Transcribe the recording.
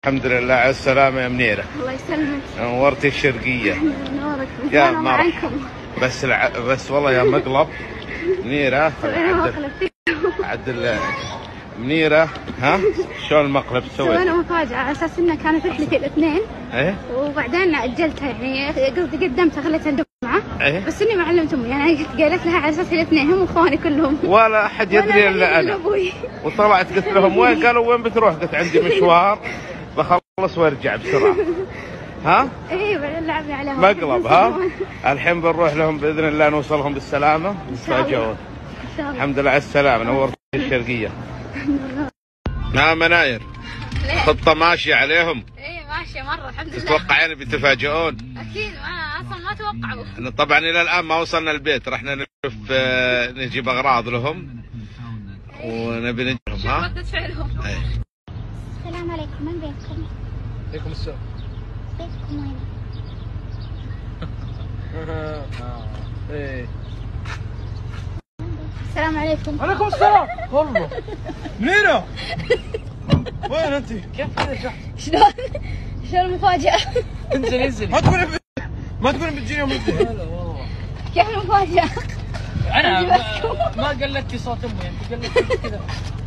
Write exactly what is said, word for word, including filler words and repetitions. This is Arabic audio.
الحمد لله على السلامة يا منيرة. الله يسلمك. نورتي الشرقية. نورك يا مرحبا. بس الع... بس والله يا مقلب منيرة. عدل منيرة. ها شلون المقلب سويت؟ سوينا مفاجأة على اساس انها كانت رحلتي الاثنين. ايه وبعدين اجلتها، يعني قصدي قدمتها خليتها الجمعة. ايه بس اني ما علمت امي، يعني قالت لها على اساس الاثنين هم اخواني كلهم. ولا احد يدري الا انا. وطلعت قلت لهم وين؟ قالوا وين بتروح؟ قلت عندي مشوار بخلص وارجع بسرعة. ها؟ ايه لعبنا عليهم مقلب. ها؟ الحين بنروح لهم باذن الله، نوصلهم بالسلامة يتفاجئون. الحمد لله على السلامة. نورت الشرقية. ها مناير؟ خطة ماشية عليهم؟ ايه ماشية مرة الحمد لله. تتوقعين بيتفاجئون؟ اكيد، ما اصلا ما توقعوا. طبعا الى الان ما وصلنا البيت، رحنا نشوف نجيب اغراض لهم ونبي نجيبهم. ها؟ ردة فعلهم. السلام عليكم، من بيتكم؟ عليكم السلام. بيتكم وين؟ ايه السلام عليكم. عليكم السلام. والله منيرة وين انت؟ كيف كذا شحت؟ شلون؟ شلون المفاجأة؟ انزلي انزلي. ما تقولي ما تقولي بتجيني يوم الاثنين. لا والله. كيف المفاجأة؟ انا ما قلدتي صوت امي، انت قلدتي كذا.